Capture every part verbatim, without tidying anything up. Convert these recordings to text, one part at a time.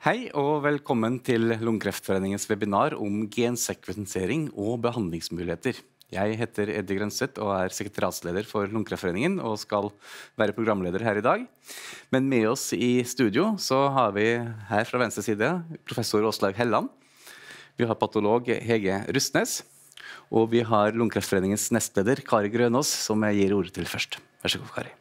Hei og velkommen til Lungekreftforeningens webinar om gensekvensering og behandlingsmuligheter. Jeg heter Eddie Grønseth og er sekretariatsleder for Lungekreftforeningen og skal være programleder her i dag. Men med oss i studio så har vi her fra venstre side professor Åslaug Helland. Vi har patolog Hege Rustnes, og vi har Lungekreftforeningens nestleder Kari Grønås, som jeg gir ordet til først. Vær så god, Kari.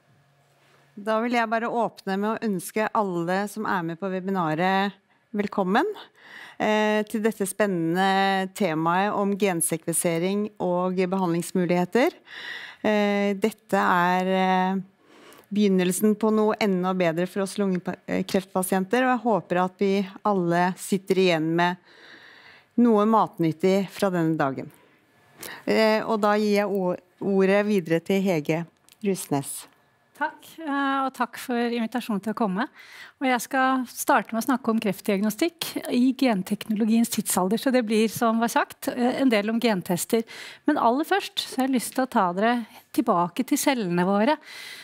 Da vil jeg bare åpne med å ønske alle som er med på webinaret velkommen eh, til dette spennende temaet om gensekvensering og behandlingsmuligheter. Eh, dette er eh, begynnelsen på noe enda bedre for oss lungekreftpasienter, og jeg håper at vi alle sitter igjen med noe matnyttig fra denne dagen. Eh, og da gir jeg ordet videre til Hege Rustnes. Takk, og takk for invitasjonen til å komme. Og jeg skal starte med å snakke om kreftdiagnostikk i genteknologiens tidsalder, så det blir, som var sagt, en del om gentester. Men aller først så har jeg lyst til å ta dere tilbake til cellene våre.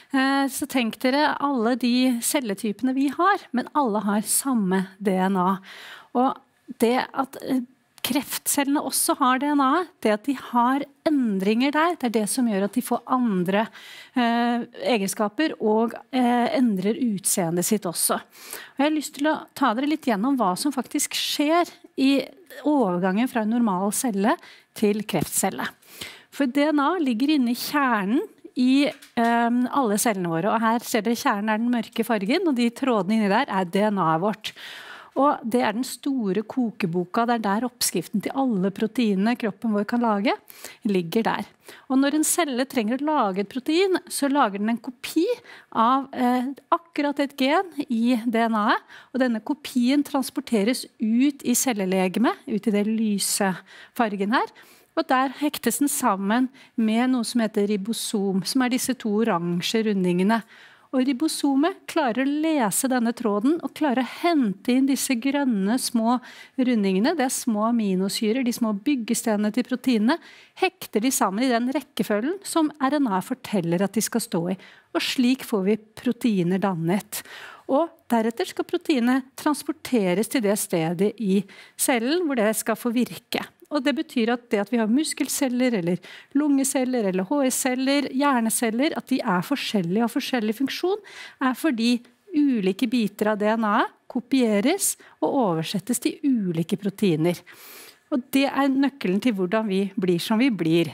Så tenk dere alle de celletypene vi har, men alle har samme D N A. Og det at kreftcellene også har D N A, det at de har endringer der, det er det som gjør at de får andre eh, egenskaper og eh, endrer utseendet sitt også. Og jeg har lyst til å ta dere litt gjennom hva som faktisk skjer i overgangen fra en normal celle til kreftcelle. For D N A ligger inne i kjernen i eh, alle cellene våre, og her ser dere kjernen er den mørke fargen, og de trådene inni der er D N A-et vårt. Og det er den store kokeboka, det er der oppskriften til alle proteinene kroppen vår kan lage, ligger der. Og når en celle trenger å lage et protein, så lager den en kopi av eh, akkurat et gen i D N A-et, og denne kopien transporteres ut i cellelegemet, ut i det lyse fargen her, og der hektes den sammen med noe som heter ribosom, som er disse to oransje rundingene. Og ribosomet klarer å lese denne tråden og klarer å hente inn disse grønne små rundingene. Det er små aminosyrer, de små byggestenene til proteinene. Hekter de sammen i den rekkefølgen som R N A forteller at de skal stå i. Og slik får vi proteiner dannet. Og deretter skal proteinene transporteres til det stedet i cellen hvor det skal få virke. Og det betyr at det at vi har muskelceller, eller lungeceller, eller H S-celler, hjerneceller, at de er forskjellige og forskjellig funksjon, er fordi ulike biter av D N A-et kopieres og oversettes til ulike proteiner. Og det er nøkkelen til hvordan vi blir som vi blir.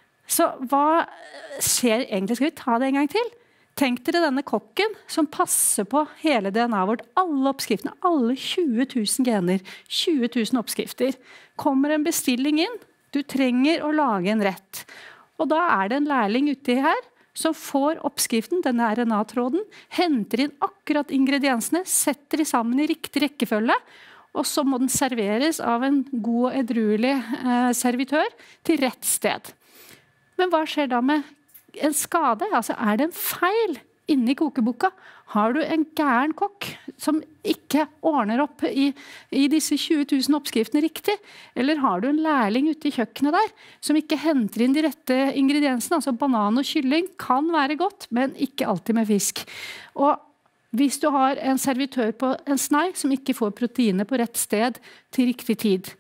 Så hva skjer egentlig? Skal vi ta det en gang til? Tenk dere denne kokken som passer på hele D N A-et vårt, alle oppskriftene, alle tjue tusen gener, tjue tusen oppskrifter. Kommer en bestilling inn, du trenger å lage en rett. Og da er det en lærling ute her som får oppskriften, denne R N A-tråden, henter inn akkurat ingrediensene, setter de sammen i riktig rekkefølge, og så må den serveres av en god og edruelig eh, servitør til rett sted. Men hva skjer da med en skade? Altså, er det en feil inni kokeboka? Har du en gæren kokk som ikke ordner opp i, i disse tjue tusen oppskriftene riktig? Eller har du en lærling ute i kjøkkenet der som ikke henter inn de rette ingrediensene? Altså banan og kylling kan være godt, men ikke alltid med fisk. Og hvis du har en servitør på en snei som ikke får proteiner på rett sted til riktig tid.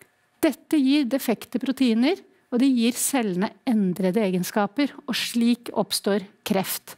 Dette gir defekte proteiner, og det gir cellene endrede egenskaper, og slik oppstår kreft.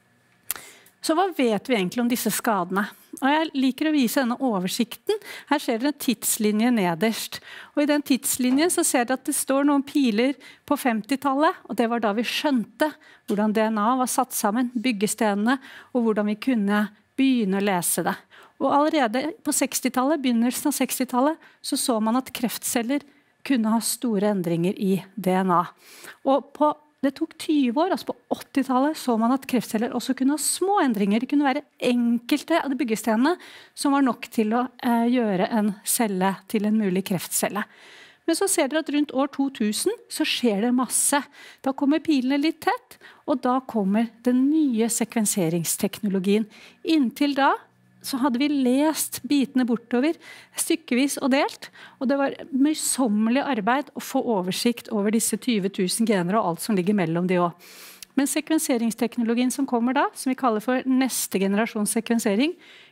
Så hva vet vi egentlig om disse skadene? Og jeg liker å vise denne oversikten. Her ser dere en tidslinje nederst. Og i den tidslinjen så ser dere at det står noen piler på femtitallet, og det var da vi skjønte hvordan D N A var satt sammen, byggestenene, og hvordan vi kunne begynne å lese det. Og allerede på sekstitallet, begynnelsen av sekstitallet, så så man at kreftceller kunne ha store endringer i D N A. Og på Det tok tyve år, altså på åttitallet så man at kreftceller også kunne ha små endringer. Det kunne være enkelte av de byggestenene som var nok til å eh, gjøre en celle til en mulig kreftcelle. Men så ser dere at rundt år to tusen så skjer det masse. Da kommer pilene litt tett, og da kommer den nye sekvenseringsteknologien. Inntil da så hadde vi lest bitene bortover, stykkevis og delt, og det var møysommelig arbeid å få oversikt over disse tjue tusen gener og alt som ligger mellom de også. Men sekvenseringsteknologien som kommer da, som vi kaller for neste generasjons sekvensering,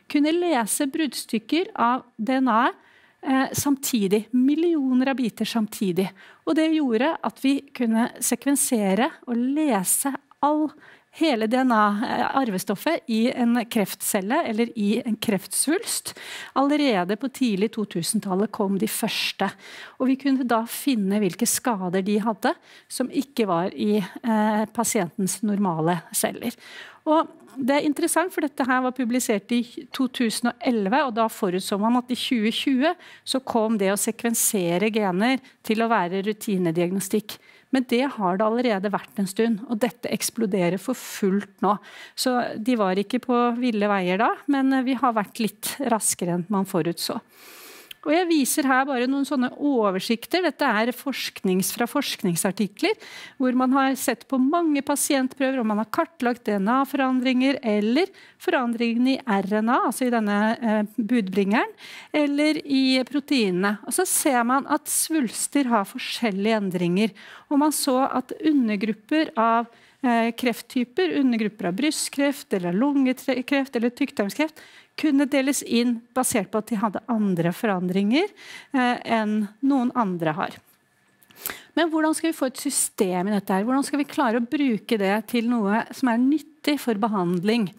kunne lese bruddstykker av D N A eh, samtidig, millioner av biter samtidig. Og det gjorde at vi kunne sekvensere og lese all hele D N A-arvestoffet i en kreftcelle eller i en kreftsvulst. Allerede på tidlig to tusen-tallet kom de første. Og vi kunne da finne hvilke skader de hadde som ikke var i eh, pasientens normale celler. Og det er interessant, for dette her var publisert i to tusen og elleve, og da forutså man at i tjue tjue så kom det å sekvensere gener til å være rutinediagnostikk. Men det har det allerede vært en stund, og dette eksploderer for fullt nå. Så de var ikke på ville veier da, men vi har vært litt raskere enn man forutså. Og jeg viser her bare noen sånne oversikter. Dette er forsknings fra forskningsartikler, hvor man har sett på mange pasientprøver, og man har kartlagt D N A-forandringer, eller forandringene i R N A, altså i denne eh, budbringeren, eller i proteinene. Og så ser man at svulster har forskjellige endringer, og man så at undergrupper av eh, krefttyper, undergrupper av brystkreft, eller lungekreft, eller tykktarmskreft, kunne deles inn basert på at de hadde andre forandringer eh, enn noen andre har. Men hvordan skal vi få et system i dette her? Hvordan skal vi klare å bruke det til noe som er nyttig for behandling?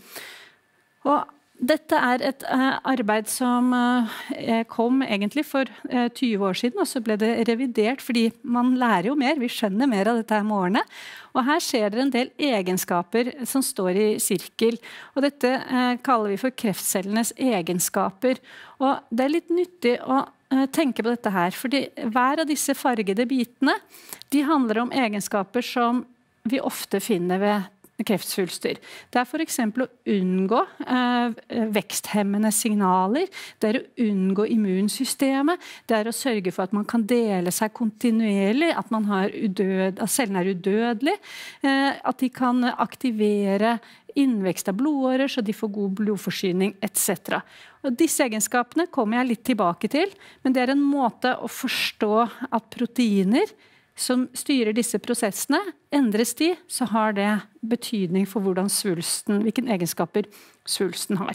Og dette er et uh, arbeid som uh, kom egentlig for uh, tyve år siden, og så ble det revidert, fordi man lærer jo mer, vi skjønner mer av dette her med årene. Og her ser dere en del egenskaper som står i sirkel, og dette uh, kaller vi for kreftcellenes egenskaper. Og det er litt nyttig å uh, tenke på dette her, fordi hver av disse fargede bitene, de handler om egenskaper som vi ofte finner ved kreftsvulster. Det er for eksempel å unngå eh, veksthemmende signaler, det er å unngå immunsystemet, det er å sørge for at man kan dele seg kontinuerlig, at, man har udød, at cellene er udødelige, eh, at de kan aktivere innvekst av blodårer, så de får god blodforsyning, et cetera. Og disse egenskapene kommer jeg litt tilbake til, men det er en måte å forstå at proteiner som styrer disse prosessene, endres de, så har det betydning for hvordan svulsten, hvilke egenskaper svulsten har.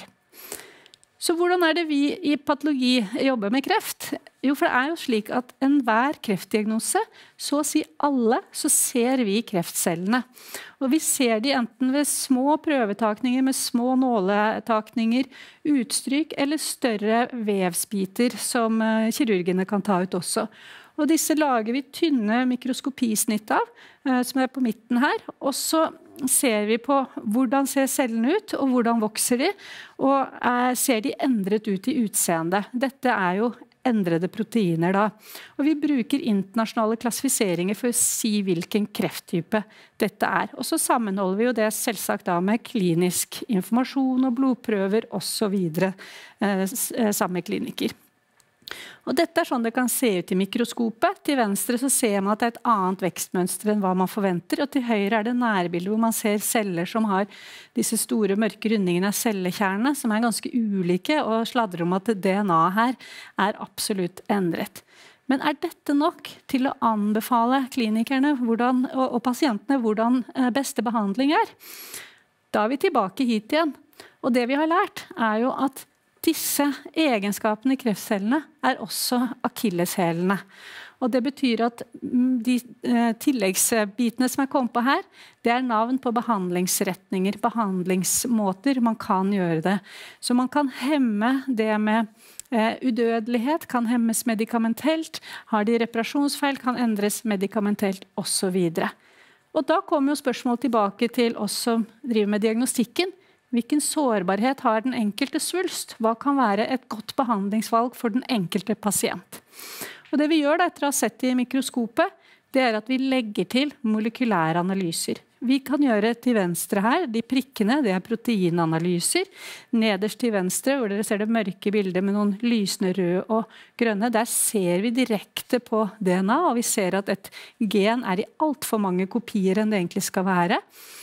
Så hvordan er det vi i patologi jobber med kreft? Jo, for det er jo slik at enhver kreftdiagnose, så å si alle, så ser vi kreftcellene. Og vi ser de enten ved små prøvetakninger med små nåletakninger, utstryk eller større vevsbiter som kirurgene kan ta ut også. Og disse lager vi tynne mikroskopisnitt av, som er på midten her. Og så ser vi på hvordan ser cellene ut, og hvordan vokser de, og ser de endret ut i utseende. Dette er jo endrede proteiner da. Og vi bruker internasjonale klassifiseringer for å si hvilken krefttype dette er. Og så sammenholder vi jo det selvsagt da med klinisk informasjon og blodprøver og så videre sammen med kliniker. Og dette er sånn det kan se ut i mikroskopet. Til venstre så ser man at det er et annet vekstmønster enn hva man forventer, og til høyre er det nærbildet hvor man ser celler som har disse store mørke rundingene av cellekjernene, som er ganske ulike, og sladrer om at D N A her er absolutt endret. Men er dette nok til å anbefale klinikerne hvordan, og, og pasientene hvordan beste behandling er? Da er vi tilbake hit igjen. Og det vi har lært er jo at disse egenskapene i kreftcellene er også akilleshælene. Og det betyr at de tilleggsbitene som er kommet på her, det er navn på behandlingsretninger, behandlingsmåter man kan gjøre det. Så man kan hemme det med eh, udødelighet, kan hemmes medikamentelt, har de reparasjonsfeil, kan endres medikamentelt og så videre. Og da kommer jo spørsmål tilbake til oss som driver med diagnostikken. Hvilken sårbarhet har den enkelte svulst? Hva kan være et godt behandlingsvalg for den enkelte pasient? Og det vi gjør da, etter å ha sett det i mikroskopet, det er at vi legger til molekylære analyser. Vi kan gjøre til venstre her, de prikkene, det er proteinanalyser. Nederst til venstre, hvor dere ser det mørke bildet med noen lysende røde og grønne, der ser vi direkte på D N A, og vi ser at et gen er i alt for mange kopier enn det egentlig skal være.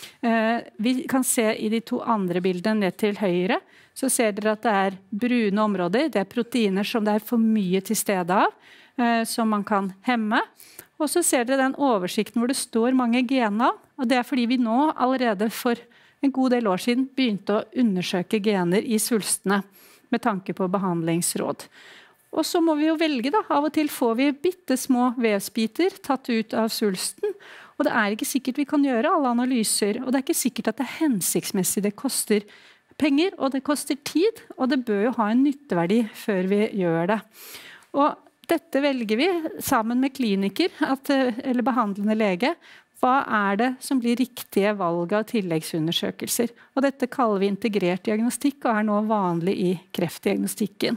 Vi kan se i de to andre bildene ned til høyre, så ser dere at det er brune områder, det er proteiner som det er for mye til stede av, som man kan hemme. Og så ser dere den oversikten hvor det står mange gener, og det er fordi vi nå allerede for en god del år siden begynte å undersøke gener i svulstene. med tanke på behandlingsråd. Og så må vi jo velge da, av og til får vi bitte små vevsbiter tatt ut av svulsten, og det er ikke sikkert vi kan gjøre alle analyser, og det er ikke sikkert at det er hensiktsmessig, det koster penger, og det koster tid, og det bør jo ha en nytteverdi før vi gjør det. Og dette velger vi sammen med kliniker, at, eller behandlende lege. Hva er det som blir riktige valg av tilleggsundersøkelser? Og dette kaller vi integrert diagnostikk, og er nå vanlig i kreftdiagnostikken.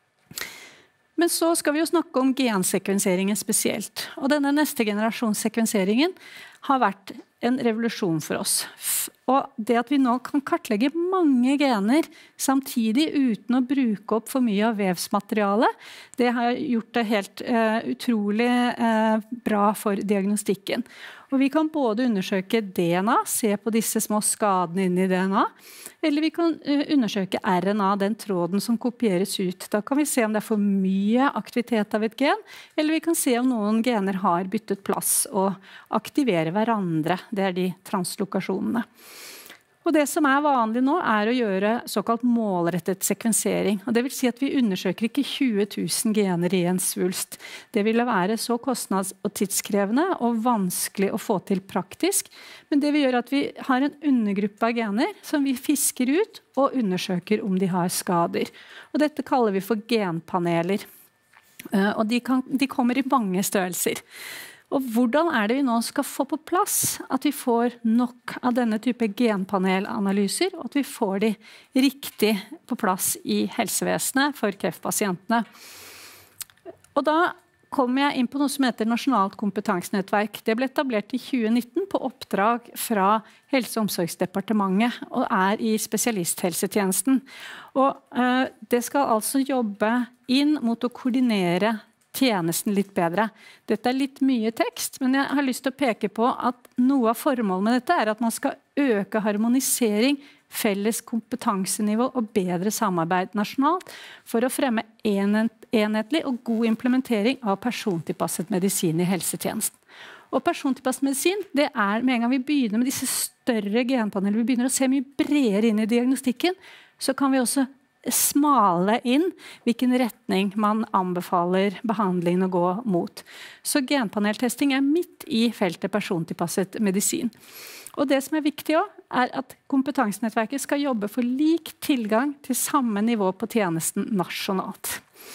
Men så skal vi jo snakke om gensekvenseringen spesielt. Og denne neste generasjonssekvenseringen har vært en revolusjon for oss. Og det at vi nå kan kartlegge mange gener samtidig uten å bruke opp for mye av vevsmaterialet, det har gjort det helt uh, utrolig uh, bra for diagnostikken. Og vi kan både undersøke D N A, se på disse små skadene inni D N A, eller vi kan uh, undersøke R N A, den tråden som kopieres ut. Da kan vi se om det er for mye aktivitet av et gen, eller vi kan se om noen gener har byttet plass og aktiverer hverandre. Det er de translokasjonene. Og det som er vanlig nå er å gjøre såkalt målrettet sekvensering. Og det vil si at vi undersøker ikke tjue tusen gener i en svulst. Det ville være så kostnads- og tidskrevende og vanskelig å få til praktisk. Men det vi gjør er at vi har en undergruppe av gener som vi fisker ut og undersøker om de har skader. Og dette kaller vi for genpaneler. Og de, kan, de kommer i mange størrelser. Og hvordan er det vi nå skal få på plass at vi får nok av denne type genpanelanalyser, og at vi får de riktig på plass i helsevesenet for kreftpasientene? Og da kommer jeg inn på noe som heter Nasjonalt kompetansenettverk. Det ble etablert i tjue nitten på oppdrag fra Helse- og omsorgsdepartementet og er i spesialisthelsetjenesten. Og uh, det skal altså jobbe inn mot å koordinere tjenesten litt bedre. Dette er litt mye tekst, men jeg har lyst til å peke på at noe av formålet med dette er at man skal øke harmonisering, felles kompetansenivå og bedre samarbeid nasjonalt for å fremme enhetlig og god implementering av persontilpasset medisin i helsetjenesten. Og persontilpasset medisin, det er med en gang vi begynner med disse større genpanelene, vi begynner å se mye bredere inn i diagnostikken, så kan vi også smale inn hvilken retning man anbefaler behandlingen å gå mot. Så genpaneltesting er midt i feltet persontilpasset medisin. Og det som er viktig også, er at kompetansenettverket skal jobbe for lik tilgang til samme nivå på tjenesten nasjonalt.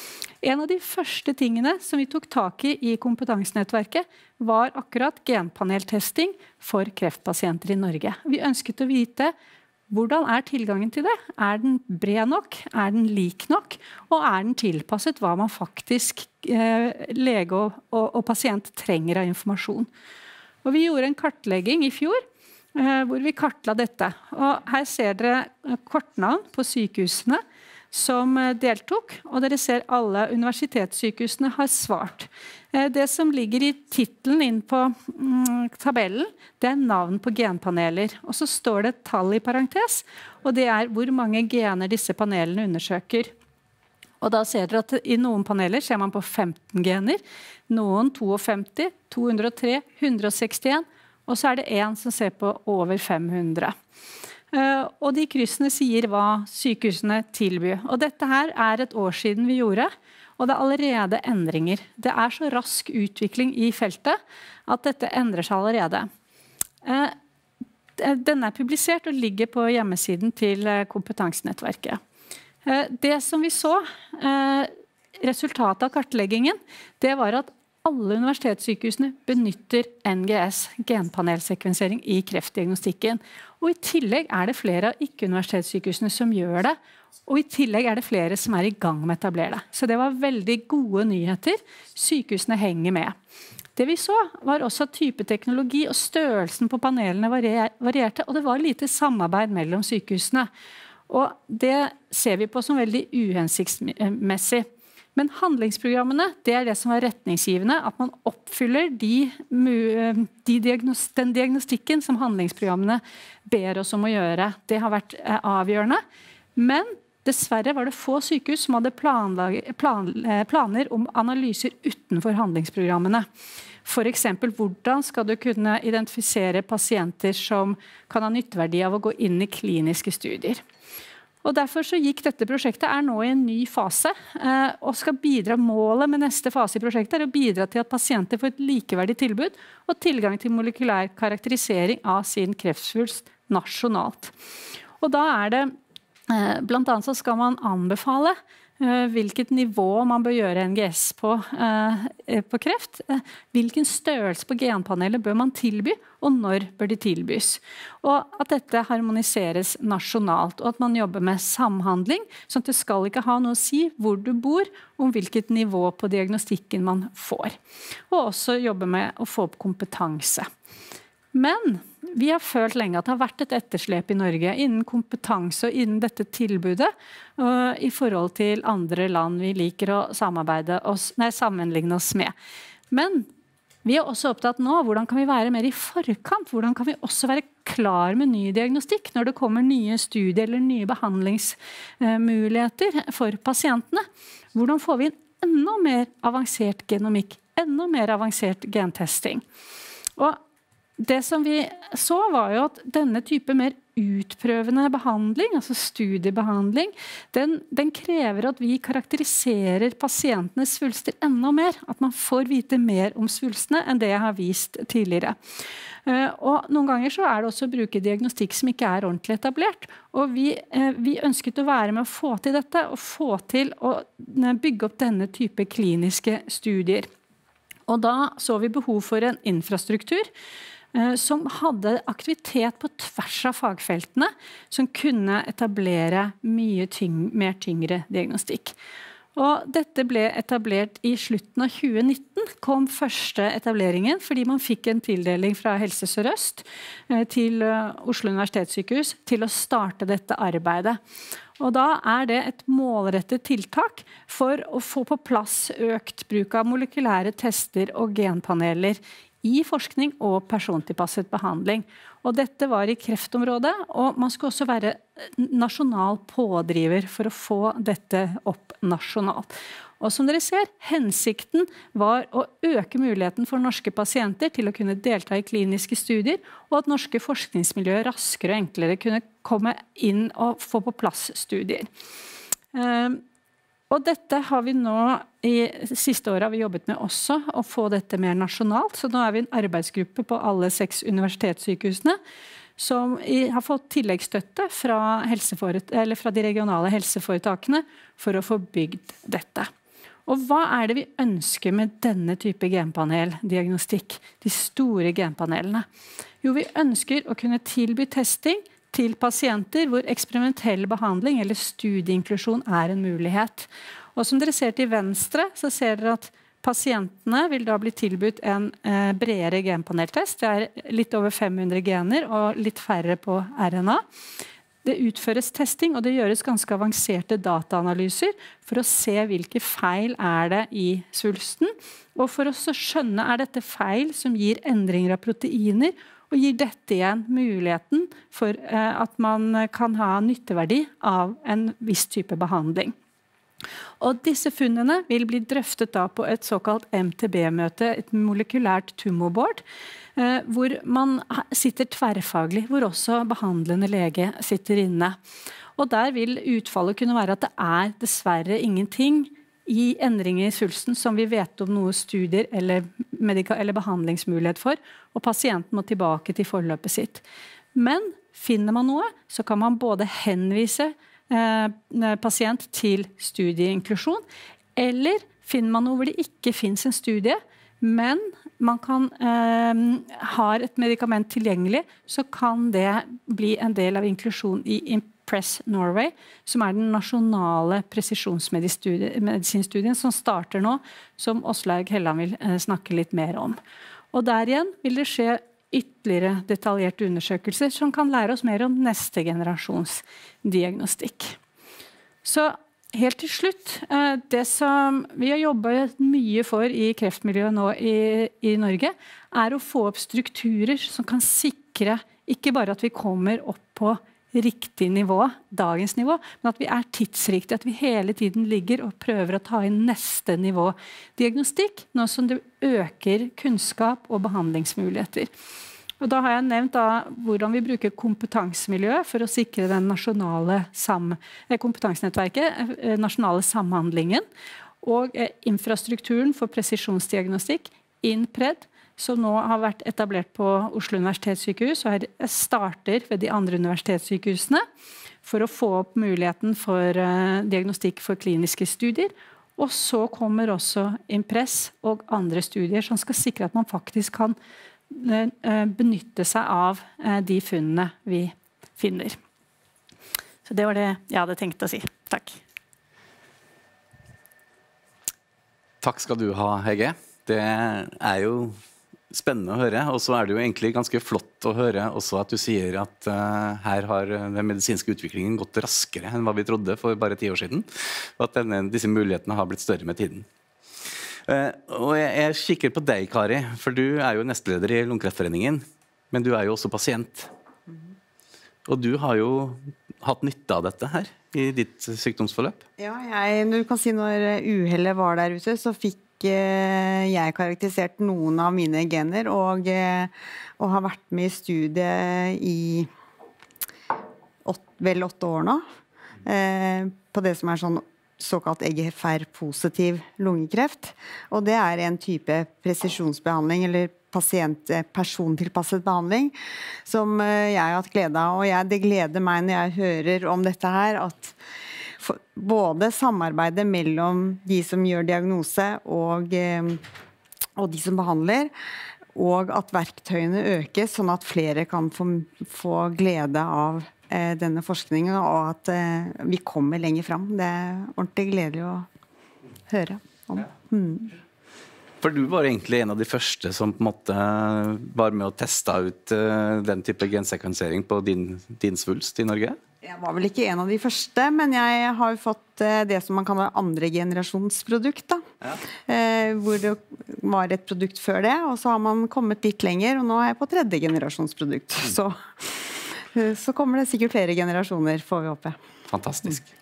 En av de første tingene som vi tok tak i i kompetansenettverket var akkurat genpaneltesting for kreftpasienter i Norge. Vi ønsket å vite hvordan er tilgangen til det? Er den bred nok? Er den lik nok? Og er den tilpasset hva man faktisk eh, lege og, og, og pasient trenger av informasjon? Og vi gjorde en kartlegging i fjor eh, hvor vi kartla dette. Og her ser dere kortnavn på sykehusene som deltok, og dere ser alle universitetssykehusene har svart. Det som ligger i titelen inn på mm, tabellen, det er navn på genpaneler. Og så står det et tall i parentes, og det er hvor mange gener disse panelene undersøker. Og da ser dere at i noen paneler ser man på femten gener, noen femtito, to hundre og tre, hundre og sekstien, og så er det en som ser på over fem hundre. Uh, og de kryssene sier hva sykehusene tilbyr. Og dette her er et år siden vi gjorde, og det er allerede endringer. Det er så rask utvikling i feltet at dette endrer seg allerede. Uh, denne er publisert og ligger på hjemmesiden til kompetansenettverket. Uh, det som vi så, uh, resultatet av kartleggingen, det var at alle universitetssykehusene benytter N G S, genpanelsekvensering, i kreftdiagnostikken. Og i tillegg er det flere av ikke-universitetssykehusene som gjør det, og i tillegg er det flere som er i gang med å etablere det. Så det var veldig gode nyheter. Sykehusene henger med. Det vi så var også at type teknologi og størrelsen på panelene varierte, og det var lite samarbeid mellom sykehusene. Og det ser vi på som veldig uhensiktsmessig. Men handlingsprogrammene, det er det som er retningsgivende, at man oppfyller de, de diagnos, den diagnostikken som handlingsprogrammene ber oss om å gjøre. Det har vært avgjørende. Men dessverre var det få sykehus som hadde planlag, plan, planer om analyser utenfor handlingsprogrammene. For eksempel, hvordan skal du kunne identifisere pasienter som kan ha nytteverdi av å gå inn i kliniske studier? Og derfor så gikk dette prosjektet er nå i en ny fase, eh, og skal bidra målet med neste fase i prosjektet er å bidra til at pasienter får et likeverdig tilbud og tilgang til molekylær karakterisering av sin kreftsvulst nasjonalt. Og da er det, eh, blant annet så skal man anbefale eh, hvilket nivå man bør gjøre N G S på, eh, på kreft, eh, hvilken størrelse på genpanelet bør man tilby, og når bør de tilbys. Og at dette harmoniseres nasjonalt, og at man jobber med samhandling, sånn at det skal ikke ha noe å si hvor du bor, om hvilket nivå på diagnostikken man får. Og også jobbe med å få opp kompetanse. Men vi har følt lenge at det har vært et etterslep i Norge innen kompetanse og innen dette tilbudet uh, i forhold til andre land vi liker å samarbeide oss, nei, sammenligne oss med. Men vi er også opptatt nå, hvordan kan vi være mer i forkant? Hvordan kan vi også være klar med ny diagnostikk når det kommer nye studier eller nye behandlingsmuligheter for pasientene? Hvordan får vi en enda mer avansert genomikk, enda mer avansert gentesting? Og det som vi så var jo at denne type mer utprøvende behandling, altså studiebehandling, den, den krever at vi karakteriserer pasientenes svulster enda mer. At man får vite mer om svulstene enn det jeg har vist tidligere. Og noen ganger så er det også å bruke diagnostikk som ikke er ordentlig etablert. Og vi, vi ønsket å være med å få til dette, og få til å bygge opp denne type kliniske studier. Og da så vi behov for en infrastruktur som hadde aktivitet på tvers av fagfeltene, som kunne etablere mye tyng, mer tyngre diagnostikk. Og dette ble etablert i slutten av tjue nitten, kom første etableringen, fordi man fikk en tildeling fra Helse Sør-Øst til Oslo Universitetssykehus til å starte dette arbeidet. Og da er det et målrettet tiltak for å få på plass økt bruk av molekylære tester og genpaneler i forskning og persontilpasset behandling. Og dette var i kreftområdet, og man skulle også være nasjonal pådriver for å få dette opp nasjonalt. Og som dere ser, hensikten var å øke muligheten for norske pasienter til å kunne delta i kliniske studier, og at norske forskningsmiljøer raskere og enklere kunne komme inn og få på plass studier. Og dette har vi nå i siste året har vi jobbet med også å få dette mer nasjonalt. Så nå er vi en arbeidsgruppe på alle seks universitetssykehusene som har fått tilleggsstøtte fra, eller fra de regionale helseforetakene for å få bygd dette. Og hva er det vi ønsker med denne type genpaneldiagnostikk, de store genpanelene? Jo, vi ønsker å kunne tilby testing til pasienter hvor eksperimentell behandling eller studieinklusjon er en mulighet. Og som dere ser til venstre, så ser dere at pasientene vil da bli tilbudt en eh, bredere genpaneltest. Det er litt over fem hundre gener og litt færre på R N A. Det utføres testing, og det gjøres ganske avanserte dataanalyser for å se hvilke feil er det i svulsten, og for å skjønne er dette feil som gir endringer av proteiner, og gir dette igjen muligheten for eh, at man kan ha nytteverdi av en viss type behandling. Og disse funnene vil bli drøftet da på et såkalt M T B-møte, et molekylært tumorboard, eh, hvor man sitter tverrfaglig, hvor også behandlende lege sitter inne. Og der vil utfallet kunne være at det er dessverre ingenting i endringer i svulsten som vi vet om noe studier eller, eller behandlingsmulighet for, og pasienten må tilbake til forløpet sitt. Men finner man noe, så kan man både henvise eh, pasient til studieinklusjon, eller finner man noe hvor det ikke finnes en studie, men man kan eh, ha et medikament tilgjengelig, så kan det bli en del av inklusjon i Press Norway, som er den nasjonale presisjonsmedisinstudien som starter nå, som Åslaug Helland vil eh, snakke litt mer om. Og der igjen vil det skje ytterligere detaljerte undersøkelser som kan lære oss mer om neste generasjons diagnostikk. Så helt til slutt, eh, det som vi har jobbet mye for i kreftmiljøet nå i, i Norge, er å få opp strukturer som kan sikre ikke bare at vi kommer opp på riktig nivå, dagens nivå, men at vi er tidsriktige, at vi hele tiden ligger og prøver å ta inn neste nivå diagnostikk, nå som det øker kunnskap og behandlingsmuligheter. Og da har jeg nevnt da, hvordan vi bruker kompetansemiljø for å sikre den nasjonale sam kompetansenettverket, nasjonale samhandlingen, og infrastrukturen for presisjonsdiagnostikk, INPRED, som nå har vært etablert på Oslo universitetssykehus, og her starter ved de andre universitetssykehusene, for å få opp muligheten for uh, diagnostikk for kliniske studier. Og så kommer også IMPRESS og andre studier som skal sikre at man faktisk kan uh, benytte seg av uh, de funnene vi finner. Så det var det jeg hadde tenkt å si. Takk. Takk skal du ha, Hege. Det er jo spennende å høre, og så er det jo egentlig ganske flott å høre også at du sier at uh, her har den medisinske utviklingen gått raskere enn hva vi trodde for bare ti år siden, og at denne, disse mulighetene har blitt større med tiden. Uh, og jeg, jeg kikker på deg, Kari, for du er jo nestleder i Lungekreftforeningen, men du er jo også pasient. Og du har jo hatt nytte av dette her i ditt sykdomsforløp. Ja, jeg, du kan si når uhellet var der ute, så fikk jeg karakterisert noen av mine gener og, og har vært med i studiet i åt, vel åtte år nå eh, på det som er sånn såkalt E G F R-positiv lungekreft, og det er en type presisjonsbehandling eller pasient, persontilpasset behandling som jeg har hatt glede av, og jeg, det gleder meg når jeg hører om dette her at For både samarbeidet mellom de som gjør diagnose og, og de som behandler, og at verktøyene økes, sånn at flere kan få, få glede av eh, denne forskningen, og at eh, vi kommer lenger fram. Det er ordentlig gledelig å høre om. Mm. For du var egentlig en av de første som på en måte var med å teste ut uh, den type gensekvensering på din, din svulst i Norge? Jeg var vel ikke en av de første, men jeg har fått uh, det som man kan være andre generasjonsprodukt, da. Ja. Uh, hvor det var et produkt før det, og så har man kommet litt lenger, og nå er jeg på tredje generasjonsprodukt. Mm. Så, uh, så kommer det sikkert flere generasjoner, får vi håpe. Fantastisk. Mm.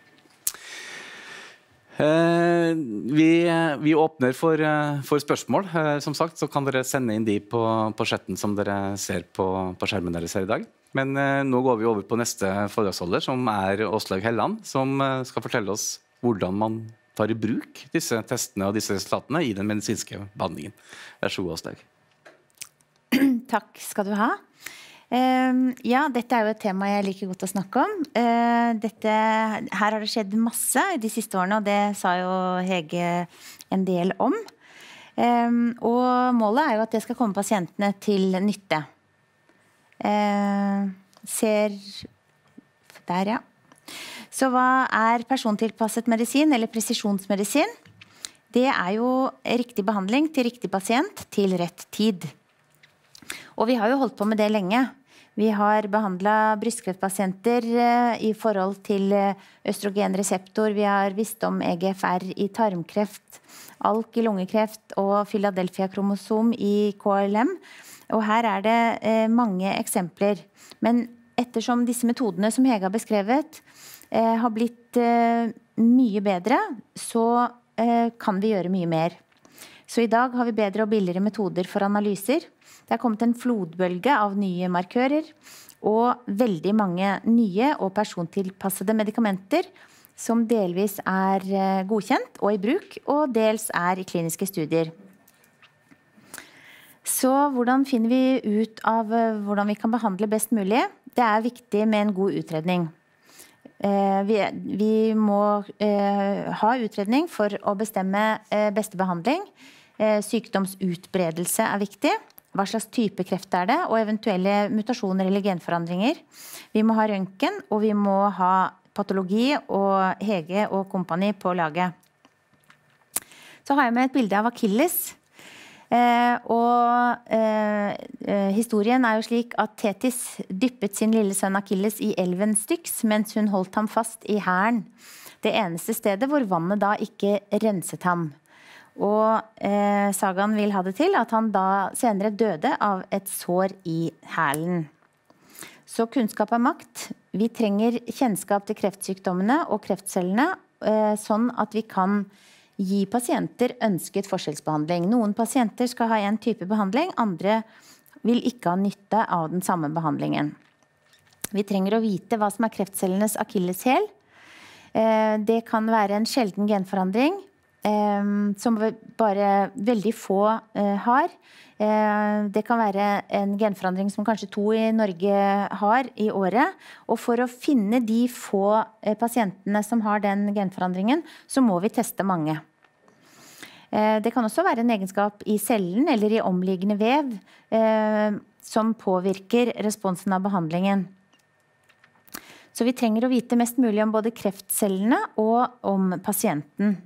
Eh, vi, vi åpner for, for spørsmål. Eh, som sagt så kan dere sende inn de på, på chatten som dere ser på, på skjermen deres her i dag. Men eh, nå går vi over på neste foredragsholder, som er Åslaug Helland, som eh, skal fortelle oss hvordan man tar i bruk disse testene og disse resultatene i den medisinske behandlingen. Vær så god, Åslaug. Takk skal du ha. Uh, ja, dette er jo et tema jeg liker godt å snakke om. Uh, dette, her har det skjedd masse de siste årene, og det sa jo Hege en del om. Um, og målet er jo at det skal komme pasientene til nytte. Uh, ser der, ja. Så hva er persontilpasset medisin, eller presisjonsmedisin? Det er jo riktig behandling til riktig pasient til rett tid. Og vi har jo holdt på med det lenge. Vi har behandlet brystkreftpasienter i forhold til østrogenreseptor. Vi har visst om E G F R i tarmkreft, A L K i lungekreft og Philadelphia-kromosom i K L M. Og her er det eh, mange eksempler. Men ettersom disse metodene som Hege har beskrevet eh, har blitt eh, mye bedre, så eh, kan vi gjøre mye mer. Så i dag har vi bedre og billigere metoder for analyser. Det har kommet en flodbølge av nye markører og veldig mange nye og persontilpassede medikamenter som delvis er godkjent og i bruk, og dels er i kliniske studier. Så hvordan finner vi ut av hvordan vi kan behandle best mulig? Det er viktig med en god utredning. Vi, vi må ha utredning for å bestemme beste behandling. Sykdomsutbredelse er viktig. Hva slags type kreft er det, og eventuelle mutasjoner eller genforandringer. Vi må ha røntgen, og vi må ha patologi og Hege og kompani på laget. Så har jeg med et bilde av Achilles. Eh, og eh, historien er jo slik at Thetis dyppet sin lille sønn Achilles i elven Styx, mens hun holdt ham fast i hæren. Det eneste stedet hvor vannet da ikke renset ham. Og eh, sagaen vil ha det til at han da senere døde av et sår i hælen. Så kunnskap er makt. Vi trenger kjennskap til kreftsykdommene og kreftcellene, eh, sånn at vi kan gi pasienter ønsket forskjellsbehandling. Noen pasienter skal ha en type behandling, andre vil ikke ha nytte av den samme behandlingen. Vi trenger å vite hva som er kreftcellenes akilleshæl. Det kan være en sjelden genforandring, som bare veldig få har. Det kan være en genforandring som kanskje to i Norge har i året. Og for å finne de få pasientene som har den genforandringen, så må vi teste mange. Det kan også være en egenskap i cellen eller i omliggende vev som påvirker responsen av behandlingen. Så vi trenger å vite mest mulig om både kreftcellene og om pasienten.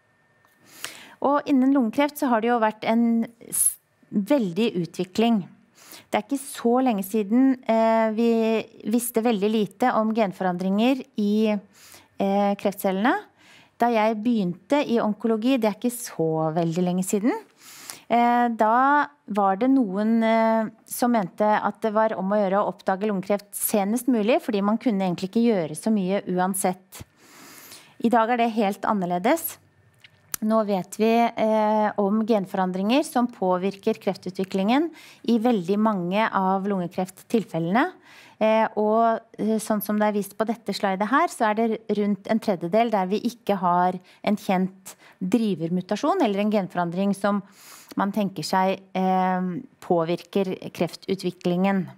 Og innen lungekreft så har det jo vært en veldig utvikling. Det er ikke så lenge siden eh, vi visste veldig lite om genforandringer i eh, kreftcellene. Da jeg begynte i onkologi, det er ikke så veldig lenge siden, eh, da var det noen eh, som mente at det var om å gjøre å oppdage lungekreft senest mulig, fordi man kunne egentlig ikke gjøre så mye uansett. I dag er det helt annerledes. Nå vet vi eh, om genforandringer som påvirker kreftutviklingen i veldig mange av lungekrefttilfellene. Eh, og eh, sånn som det er vist på dette slidet her, så er det rundt en tredjedel der vi ikke har en kjent drivermutasjon, eller en genforandring som man tenker seg eh, påvirker kreftutviklingen.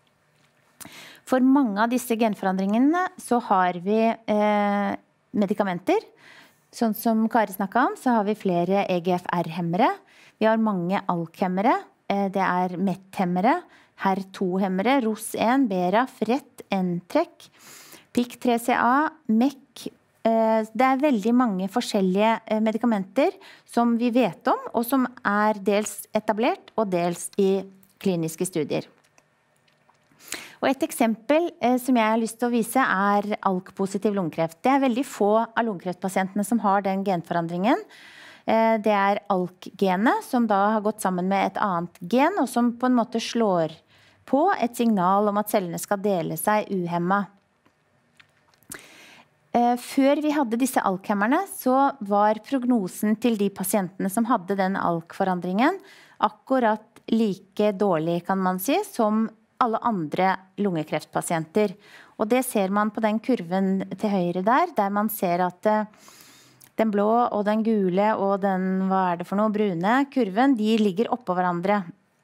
For mange av disse genforandringene så har vi eh, medikamenter. Sånn som Kari snakket om, så har vi flere E G F R-hemmere. Vi har mange A L K-hemmere. Det er M E T-hemmere, H E R to hemmere, R O S en, B R A F, R E T, N-trekk, P I K tre C A, M E K. Det er veldig mange forskjellige medikamenter som vi vet om, og som er dels etablert og dels i kliniske studier. Og et eksempel eh, som jeg har lyst til å vise er A L K-positiv lungekreft. Det er veldig få av lungekreftpasientene som har den genforandringen. Eh, det er A L K-genet som da har gått sammen med et annet gen, og som på en måte slår på et signal om at cellene skal dele seg uhemmet. Eh, før vi hadde disse A L K-hemmerne, så var prognosen til de pasientene som hadde den A L K-forandringen akkurat like dårlig, kan man si, som alle andre lungekreftpasienter. Og det ser man på den kurven til høyre der, der man ser at den blå og den gule og den, hva er det for noe, brune kurven, de ligger oppå hverandre.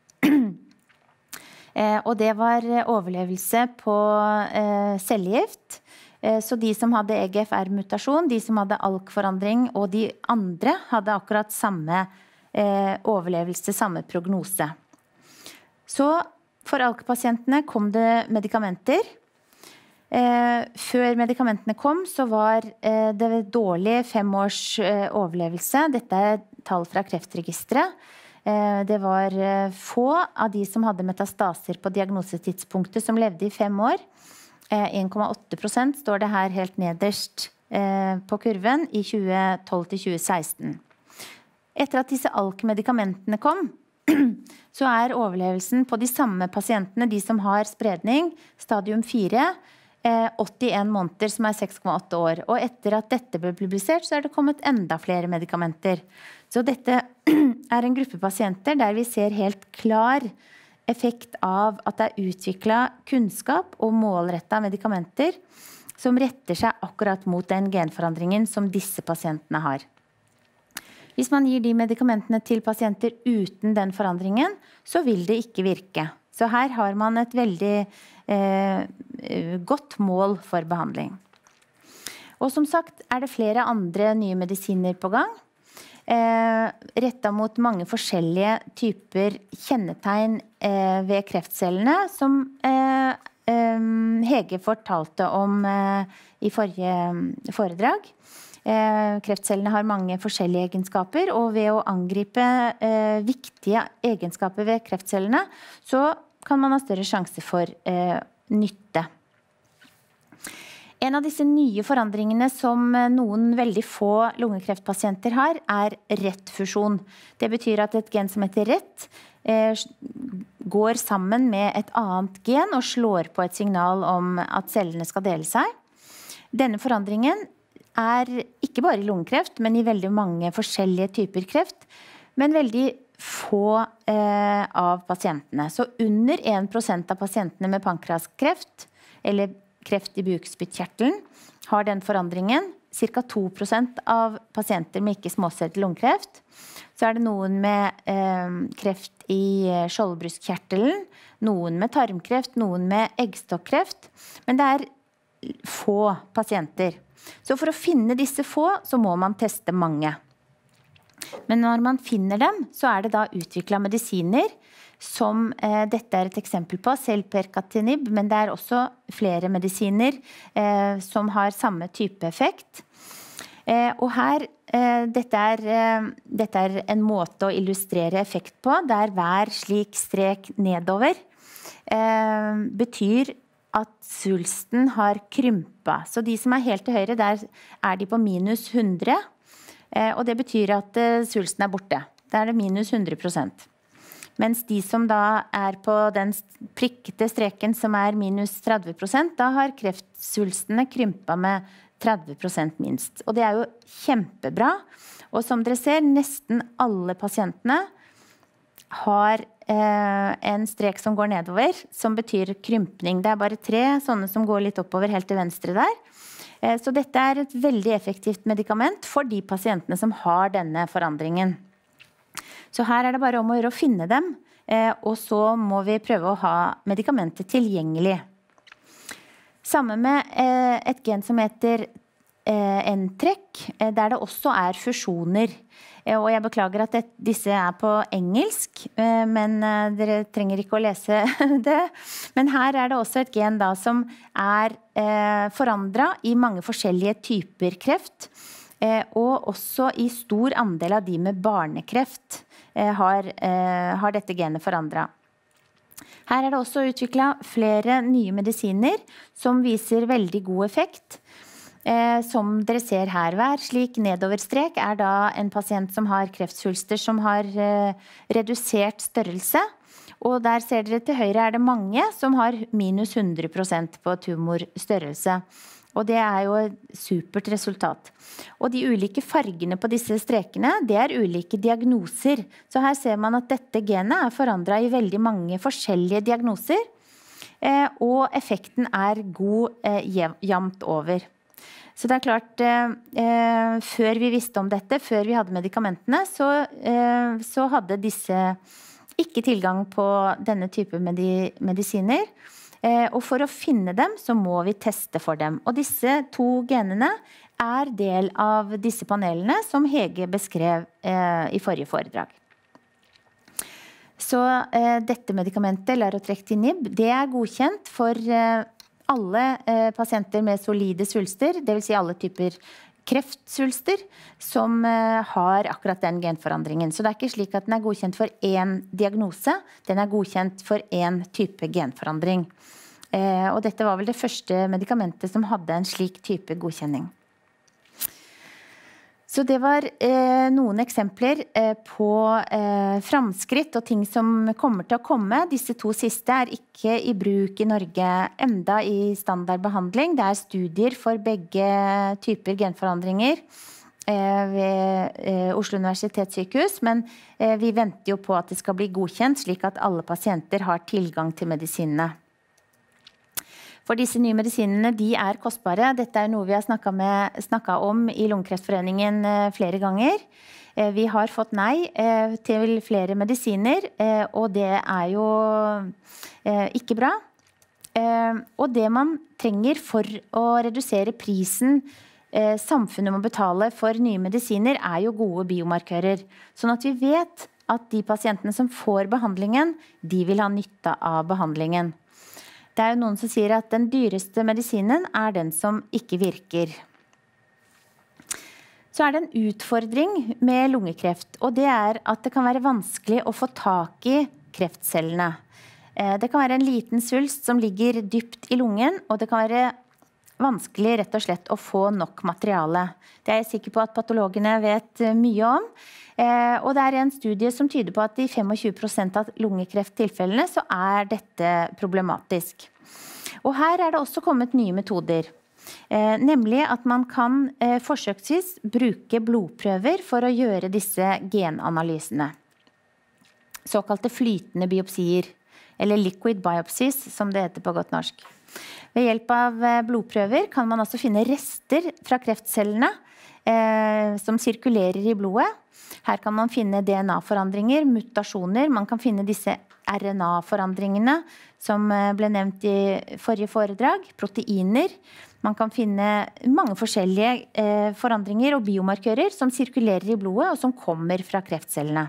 Og det var overlevelse på cellegift. Så de som hadde E G F R-mutasjon, de som hadde A L K-forandring, og de andre hadde akkurat samme overlevelse, samme prognose. Så for A L K-pasientene kom det medikamenter. Eh, før medikamentene kom, så var eh, det dårlig fem års eh, overlevelse. Dette er tall fra kreftregisteret. Eh, det var eh, få av de som hadde metastaser på diagnosetidspunktet som levde i fem år. Eh, en komma åtte prosent står det her helt nederst eh, på kurven i tjue tolv til tjue seksten. Etter at disse A L K-medikamentene kom, så er overlevelsen på de samme pasientene, de som har spredning, stadium fire, åttien måneder, som er seks komma åtte år. Og etter at dette ble publisert, så er det kommet enda flere medikamenter. Så dette er en gruppe pasienter der vi ser helt klar effekt av at det er utviklet kunnskap og målrettet medikamenter som retter seg akkurat mot den genforandringen som disse pasientene har. Hvis man gir de medikamentene til pasienter uten den forandringen, så vil det ikke virke. Så her har man et veldig eh, godt mål for behandling. Og som sagt er det flere andre nye medisiner på gang, eh, rettet mot mange forskjellige typer kjennetegn eh, ved kreftcellene, som eh, eh, Hege fortalte om eh, i forrige foredrag. Eh, kreftcellene har mange forskjellige egenskaper, og ved å angripe eh, viktige egenskaper ved kreftcellene, så kan man ha større sjanse for eh, nytte. En av disse nye forandringene som noen veldig få lungekreftpasienter har, er R E T-fusjon. Det betyr at et gen som heter R E T eh, går sammen med et annet gen og slår på et signal om at cellene skal dele seg. Denne forandringen er ikke bare i lungekreft, men i veldig mange forskjellige typer kreft. Men veldig få eh, av pasientene. Så under en prosent av pasientene med pankreaskreft, eller kreft i bukspyttkjertelen, har den forandringen. Cirka to prosent av pasienter med ikke småcellet lungekreft. Så er det noen med eh, kreft i skjoldbruskkjertelen, noen med tarmkreft, noen med eggstokkreft. Men det er få pasienter. Så for å finne disse få, så må man teste mange. Men når man finner dem, så er det da utviklet medisiner som, eh, dette er et eksempel på, selpercatinib, men det er også flere medisiner eh, som har samme type effekt. Eh, og her, eh, dette, er, eh, dette er en måte å illustrere effekt på, der hver slik strek nedover eh, betyr at svulsten har krympa. Så de som er helt til høyre, der er de på minus hundre, eh, og det betyr at eh, svulsten er borte. Der er det minus hundre prosent. Mens de som da er på den prikkete streken som er minus tretti prosent, da har kreftsvulstene krympa med tretti prosent minst. Og det er jo kjempebra. Og som dere ser, nesten alle pasientene har eh, en strek som går nedover, som betyr krympning. Det er bare tre sånne som går litt oppover helt til venstre der. Eh, så dette er et veldig effektivt medikament for de pasientene som har denne forandringen. Så her er det bare om å gjøre å finne dem, eh, og så må vi prøve å ha medikamentet tilgjengelig. Samme med eh, et gen som heter eh, N T R E C, eh, der det også er fusjoner. Eh, og jeg beklager at det, disse er på engelsk, eh, men eh, dere trenger ikke å lese det. Men her er det også et gen da, som er eh, forandret i mange forskjellige typer kreft, eh, og også i stor andel av de med barnekreft. Har, eh, har dette genet forandret. Her er det også utviklet flere nye medisiner som viser veldig god effekt. Eh, som dere ser her, hver slik nedoverstrek er da en pasient som har kreftsvulster som har eh, redusert størrelse. Og der ser dere til høyre er det mange som har minus hundre prosent på tumorstørrelse. Og det er jo et supert resultat. Og de ulike fargene på disse strekene, det er ulike diagnoser. Så her ser man at dette genet er forandret i veldig mange forskjellige diagnoser. Eh, og effekten er god eh, jevnt over. Så det er klart, eh, før vi visste om dette, før vi hadde medikamentene, så, eh, så hadde disse ikke tilgang på denne type medi- medisiner. Eh, og for å finne dem, så må vi teste for dem. Og disse to genene er del av disse panelene som Hege beskrev eh, i forrige foredrag. Så eh, dette medikamentet, larotrectinib, det er godkjent for eh, alle eh, pasienter med solide svulster, det vil si alle typer kreftsvulster, som eh, har akkurat den genforandringen. Så det er ikke slik at den er godkjent for én diagnose, den er godkjent for én type genforandring. Eh, og dette var vel det første medikamentet som hadde en slik type godkjenning. Så det var eh, noen eksempler eh, på eh, framskritt og ting som kommer til å komme. Disse to siste er ikke i bruk i Norge enda i standardbehandling. Det er studier for begge typer genforandringer eh, ved eh, Oslo universitetssykehus, men eh, vi venter jo på at det skal bli godkjent, slik at alle pasienter har tilgang til medisinene. For disse nye medisinene, de er kostbare. Dette er noe vi har snakket, med, snakket om i Lungekreftforeningen eh, flere ganger. Eh, vi har fått nei eh, til flere medisiner, eh, og det er jo eh, ikke bra. Eh, og det man trenger for å redusere prisen eh, samfunnet må betale for nye medisiner, er jo gode biomarkører. Sånn at vi vet at de pasientene som får behandlingen, de vil ha nytte av behandlingen. Det er jo noen som sier at den dyreste medisinen er den som ikke virker. Så er det en utfordring med lungekreft, og det er at det kan være vanskelig å få tak i kreftcellene. Det kan være en liten svulst som ligger dypt i lungen, og det kan være vanskelig rett og slett å få nok materiale. Det er jeg sikker på at patologene vet mye om. Eh, og det er en studie som tyder på at i tjuefem prosent av lungekrefttilfellene så er dette problematisk. Og her er det også kommet nye metoder. Eh, nemlig at man kan eh, forsøksvis bruke blodprøver for å gjøre disse genanalysene. såkalte flytende biopsier, eller liquid biopsies, som det heter på godt norsk. Ved hjelp av blodprøver kan man også finne rester fra kreftcellene eh, som sirkulerer i blodet. Her kan man finne D N A-forandringer, mutasjoner, man kan finne disse R N A-forandringene som ble nevnt i forrige foredrag, proteiner. Man kan finne mange forskjellige eh, forandringer og biomarkører som sirkulerer i blodet og som kommer fra kreftcellene.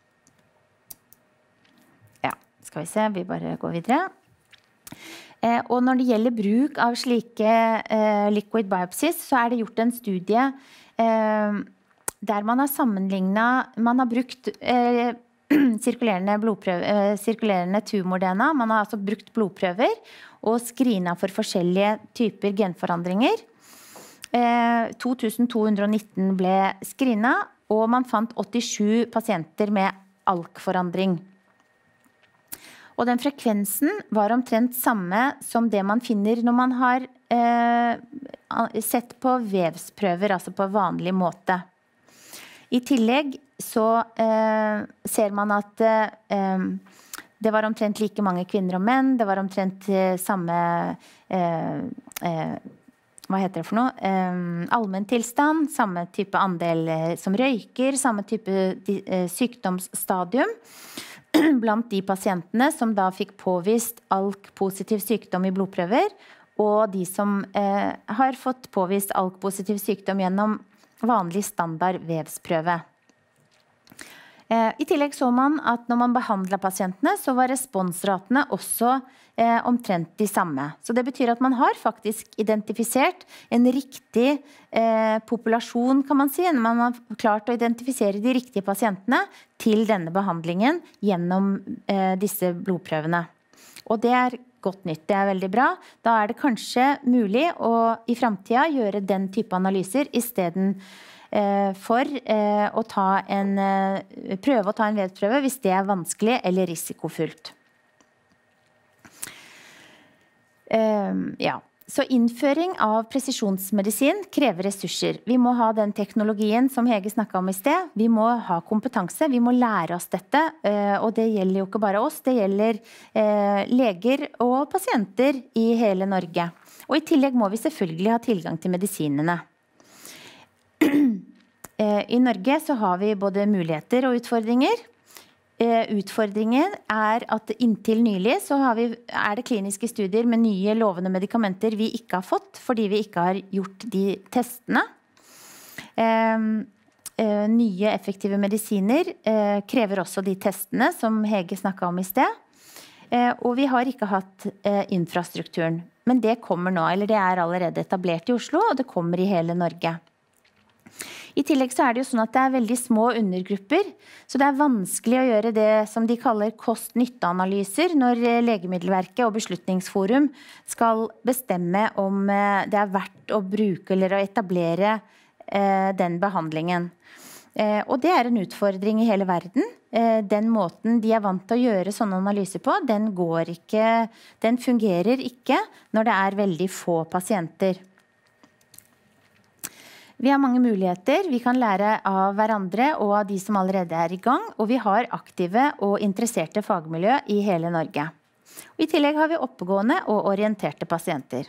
Ja, skal vi se, vi bare går videre. Eh, og når det gjelder bruk av slike eh, liquid biopsies, så er det gjort en studie eh, der man har sammenlignet, man har brukt eh, sirkulerende, eh, sirkulerende tumor-D N A, man har altså brukt blodprøver og screenet for forskjellige typer genforandringer. Eh, to tusen to hundre og nitten ble screenet, og man fant åttisju pasienter med A L K-forandring. Og den frekvensen var omtrent samme som det man finner når man har eh, sett på vevsprøver, altså på vanlig måte. I tillegg så eh, ser man at eh, det var omtrent like mange kvinner og menn, det var omtrent eh, samme, eh, eh, hva heter det for noe, eh, allmenn tilstand, samme type andel eh, som røyker, samme type eh, sykdomsstadium, blant de pasientene som da fikk påvist A L K-positiv sykdom i blodprøver, og de som eh, har fått påvist A L K-positiv sykdom gjennom vanlig standard vevsprøve. Eh, I tillegg så man at når man behandlet pasientene, så var responsratene også eh, omtrent de samme. Så det betyr at man har faktisk identifisert en riktig eh, populasjon, kan man si. Man har klart å identifisere de riktige pasientene til denne behandlingen gjennom eh, disse blodprøvene. Og det er godt nytt, det er veldig bra. Da er det kanskje mulig å i fremtiden gjøre den type analyser i stedet for å ta en, prøve å ta en vevsprøve hvis det er vanskelig eller risikofullt. Ja, så innføring av presisjonsmedisin krever ressurser. Vi må ha den teknologien som Hege snakket om i sted. Vi må ha kompetanse, vi må lære oss dette, og det gjelder jo ikke bare oss, det gjelder leger og pasienter i hele Norge. Og i tillegg må vi selvfølgelig ha tilgang til medisinene. I Norge så har vi både muligheter og utfordringer. Utfordringen er at inntil nylig så har vi, er det kliniske studier med nye lovende medikamenter vi ikke har fått, fordi vi ikke har gjort de testene. Nye effektive medisiner krever også de testene som Hege snakket om i sted. Og vi har ikke hatt infrastrukturen. Men det kommer nå, eller det er allerede etablert i Oslo, og det kommer i hele Norge. I tillegg så er det jo sånn at det er veldig små undergrupper, så det er vanskelig å gjøre det som de kaller kost-nytte-analyser når Legemiddelverket og Beslutningsforum skal bestemme om det er verdt å bruke eller å etablere eh, den behandlingen. Eh, og det er en utfordring i hele verden. Eh, den måten de er vant til å gjøre sånne analyser på, den går ikke, den fungerer ikke når det er veldig få pasienter. Vi har mange muligheter, vi kan lære av hverandre og av de som allerede er i gang, og vi har aktive og interesserte fagmiljø i hele Norge. Og i tillegg har vi oppegående og orienterte pasienter.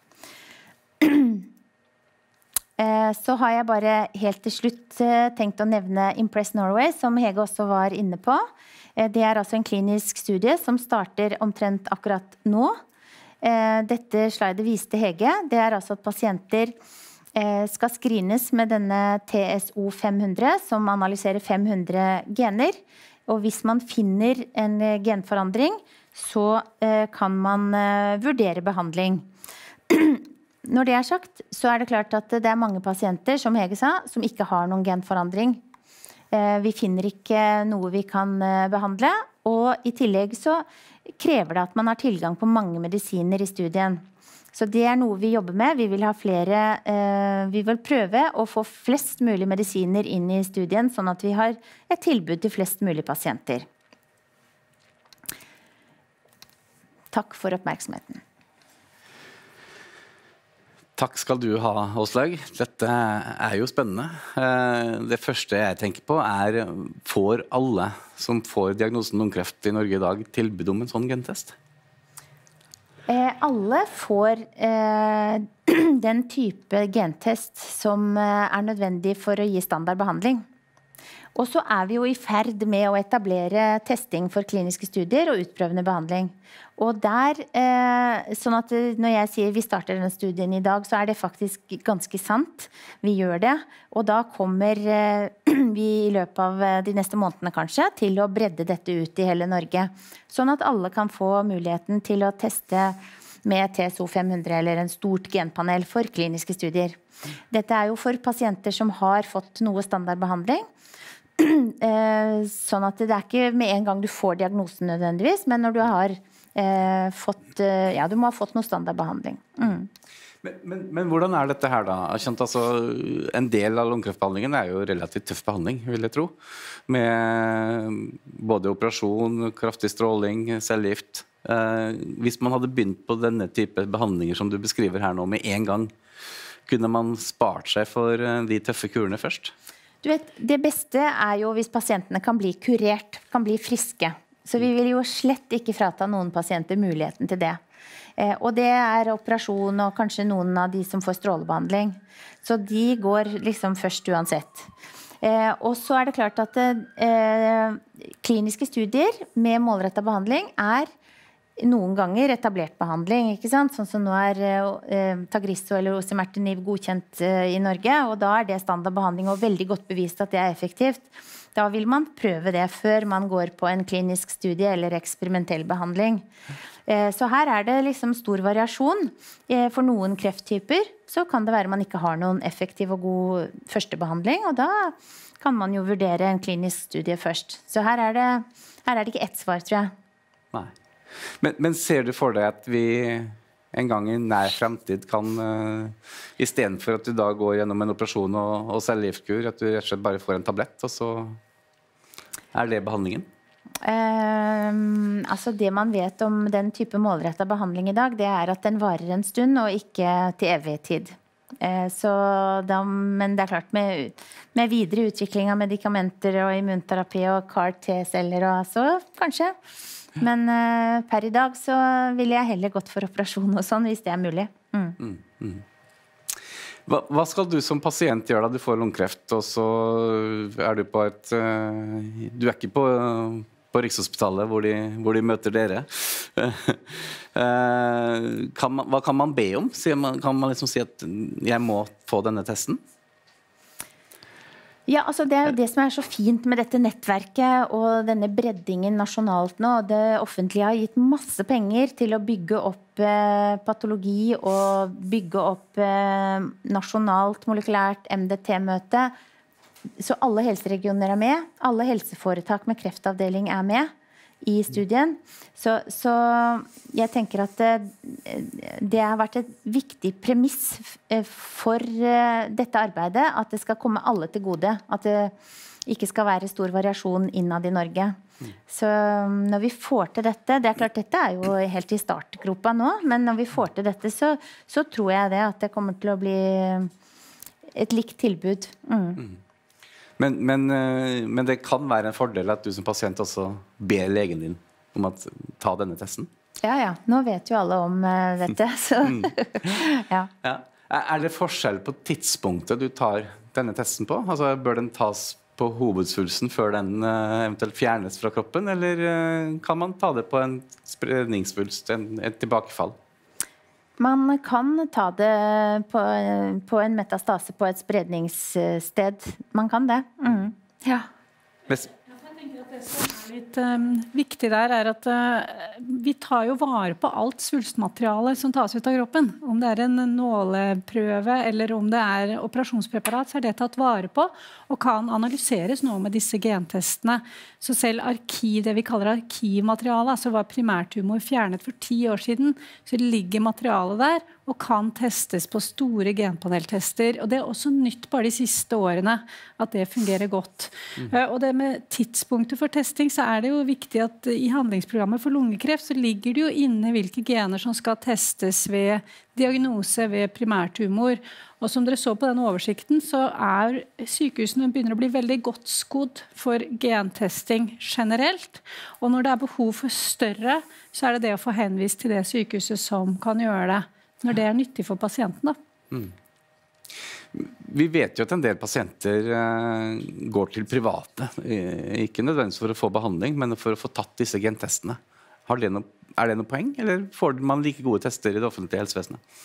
Så har jeg bare helt til slutt tenkt å nevne Impress Norway, som Hege også var inne på. Det er altså en klinisk studie som starter omtrent akkurat nå. Dette slidet viste Hege. Det er altså at pasienter skal screenes med denne T S O fem hundre, som analyserer fem hundre gener. Og hvis man finner en genforandring, så kan man vurdere behandling. Når det er sagt, så er det klart at det er mange pasienter, som Hege sa, som ikke har noen genforandring. Vi finner ikke noe vi kan behandle, og i tillegg så krever det at man har tilgang på mange medisiner i studien. Så det er noe vi jobber med. Vi vil ha flere, eh, vi vil prøve å få flest mulig medisiner inn i studien, sånn at vi har et tilbud til flest mulig pasienter. Takk for oppmerksomheten. Takk skal du ha, Åslaug. Dette er jo spennende. Det første jeg tenker på er, får alle som får diagnosen lungkreft i Norge i dag tilbud om en sånn gentest? Eh, alle får eh, den type gentest som er nødvendig for å gi standardbehandling. Og så er vi jo i ferd med å etablere testing for kliniske studier og utprøvende behandling. Og der, eh, sånn at når jeg sier vi starter denne studien i dag, så er det faktisk ganske sant. Vi gjør det. Og da kommer eh, vi i løpet av de neste månedene kanskje til å bredde dette ut i hele Norge. Sånn at alle kan få muligheten til å teste med T S O fem hundre eller en stort genpanel for kliniske studier. Dette er jo for pasienter som har fått noe standardbehandling. Sånn at det er ikke med en gang du får diagnosen nødvendigvis, men når du har eh, fått, ja, du må ha fått noe standardbehandling. Mm. Men, men, men hvordan er dette her da? Kjent, altså, en del av lungekreftbehandlingen er jo relativt tøff behandling, vil jeg tro. Med både operasjon, kraftig stråling, cellegift. Eh, hvis man hadde begynt på denne type behandlinger som du beskriver her nå med en gang, kunne man spart seg for de tøffe kurene først? Du vet, det beste er jo hvis pasientene kan bli kurert, kan bli friske. Så vi vil jo slett ikke frata noen pasienter muligheten til det. Eh, og det er operasjon og kanskje noen av de som får strålebehandling. Så de går liksom først uansett. Eh, og så er det klart at eh, kliniske studier med målrettet behandling er noen ganger etablert behandling, ikke sant? Sånn som nå er eh, Tagrisso eller osimertinib godkjent eh, i Norge, og da er det standardbehandling og veldig godt bevist at det er effektivt. Da vil man prøve det før man går på en klinisk studie eller eksperimentell behandling. Eh, så her er det liksom stor variasjon. Eh, for noen krefttyper så kan det være man ikke har noen effektiv og god førstebehandling, og da kan man jo vurdere en klinisk studie først. Så her er det, her er det ikke ett svar, tror jeg. Nei. Men, men ser du for deg at vi en gang i nær fremtid kan, uh, i stedet for at du da går gjennom en operasjon og, og cellegiftkur, at du rett og slett bare får en tablett, og så er det behandlingen? Um, altså det man vet om den type målrettet behandling i dag, det er at den varer en stund og ikke til evig tid. Uh, så da, men det er klart med, med videre utvikling av medikamenter og immunterapi og C A R T-celler og så kanskje. Men uh, per i dag så ville jeg heller gått for operasjon og sånn, hvis det er mulig. Mm. Mm, mm. Hva, hva skal du som pasient gjøre da du får lungkreft, og så er du på et uh, du er ikke på, på Rikshospitalet hvor de, hvor de møter dere. uh, kan man, hva kan man be om? Man, kan man liksom si at jeg må få denne testen? Ja, altså det er jo det som er så fint med dette nettverket og denne breddingen nasjonalt nå. Det offentlige har gitt masse penger til å bygge opp eh, patologi og bygge opp eh, nasjonalt molekylært M D T-møte. Så alle helseregioner er med. Alle helseforetak med kreftavdeling er med i studien. Så, så jeg tenker at det, det har vært et viktig premiss for dette arbeidet, at det skal komme alle til gode. At det ikke skal være stor variasjon innad i Norge. Mm. Så når vi får til dette, det er klart dette er jo helt i startgropa nå, men når vi får til dette, så, så tror jeg det at det kommer til å bli et likt tilbud. Mm. Mm. Men, men, men det kan være en fordel at du som pasient også ber legen din om å ta denne testen? Ja, ja. Nå vet jo alle om uh, dette, så ja. Ja. Er det forskjell på tidspunktet du tar denne testen på? Altså, bør den tas på hovedsvulsten før den uh, eventuelt fjernes fra kroppen, eller uh, kan man ta det på en spredningssvulst, en, et tilbakefall? Man kan ta det på, på en metastase på et spredningssted. Man kan det. Mm. Ja. Hvis Jeg tenker at det som er litt um, viktig der er at uh, vi tar jo vare på alt svulstmateriale som tas ut av kroppen. Om det er en nåleprøve eller om det er operasjonspreparat, så er det tatt vare på og kan analyseres nå med disse gentestene. Så selv arkiv, det vi kaller arkivmateriale, altså var primærtumor fjernet for ti år siden, så ligger materialet der og kan testes på store genpaneltester. Og det er også nytt bare de siste årene at det fungerer godt. Mm. Uh, og det med tidspunktet for testing så er det jo viktig at i handlingsprogrammet for lungekreft så ligger det jo inne hvilke gener som skal testes ved diagnose ved primærtumor. Og som dere så på den oversikten, så er sykehusene begynner å bli veldig godt skodd for gentesting generelt. Og når det er behov for større, så er det det å få henvist til det sykehuset som kan gjøre det, når det er nyttig for pasienten. Da. Mm. Vi vet jo at en del pasienter eh, går til private, ikke nødvendigvis for å få behandling, men for å få tatt disse gentestene. Har det noe, er det noe poeng, eller får man like gode tester i det offentlige helsevesenet?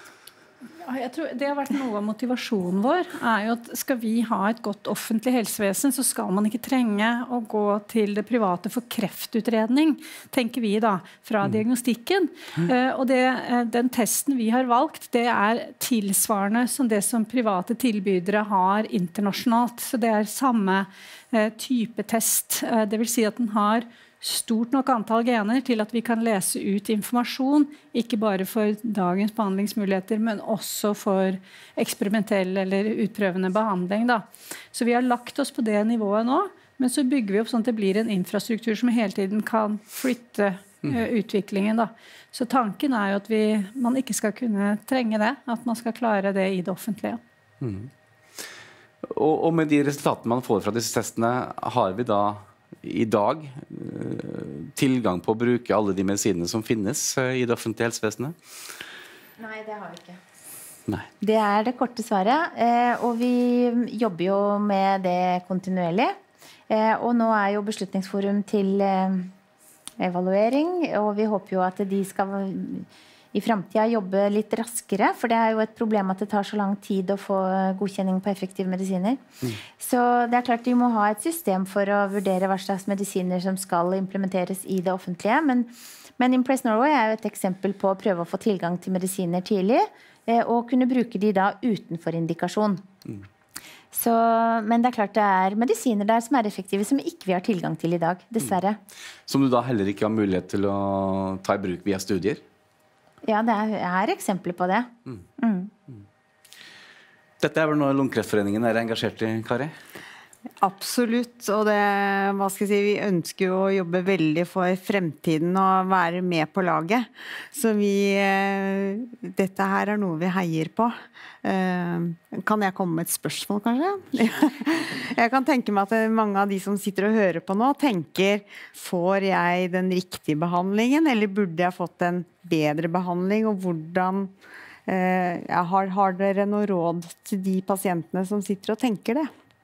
Jeg tror det har vært noe av motivasjonen vår, er jo at skal vi ha et godt offentlig helsevesen, så skal man ikke trenge å gå til det private for kreftutredning, tenker vi da, fra mm. diagnostikken. Mm. Uh, og det, uh, den testen vi har valgt, det er tilsvarende som det som private tilbydere har internasjonalt. Så det er samme uh, type test. Uh, det vil si at den har stort nok antall gener til at vi kan lese ut informasjon, ikke bare for dagens behandlingsmuligheter, men også for eksperimentell eller utprøvende behandling. Da. Så vi har lagt oss på det nivået nå, men så bygger vi opp sånn at det blir en infrastruktur som hele tiden kan flytte uh, utviklingen. Da. Så tanken er jo at vi, man ikke skal kunne trenge det, at man skal klare det i det offentlige. Mm. Og, og med de resultatene man får fra disse testene, har vi da i dag tilgang på å bruke alle de medisinene som finnes i det offentlige helsevesenet? Nei, det har vi ikke. Nei. Det er det korte svaret, og vi jobber jo med det kontinuerlig. Og nå er jo Beslutningsforum til evaluering, og vi håper jo at de skal i fremtiden jobbe litt raskere, for det er jo et problem at det tar så lang tid å få godkjenning på effektive medisiner. Mm. Så det er klart de må ha et system for å vurdere hva slags medisiner som skal implementeres i det offentlige, men, men Impress Norway er jo et eksempel på å prøve å få tilgang til medisiner tidlig, eh, og kunne bruke de da utenfor indikasjon. Mm. Så, men det er klart det er medisiner der som er effektive, som ikke vi har tilgang til i dag, dessverre. Mm. Som du da heller ikke har mulighet til å ta i bruk via studier? Ja, det er, er eksempler på det. Mm. Mm. Dette er vel noe Lungekreftforeningen er engasjert i, Kari? Absolutt, og det, hva skal jeg si, vi ønsker jo å jobbe veldig for fremtiden og være med på laget. Så vi, dette her er noe vi heier på. Kan jeg komme med et spørsmål, kanskje? Jeg kan tenke meg at mange av de som sitter og hører på nå, tenker, får jeg den riktige behandlingen, eller burde jeg fått en bedre behandling, og hvordan ja, har, har dere noe råd til de pasientene som sitter og tenker det?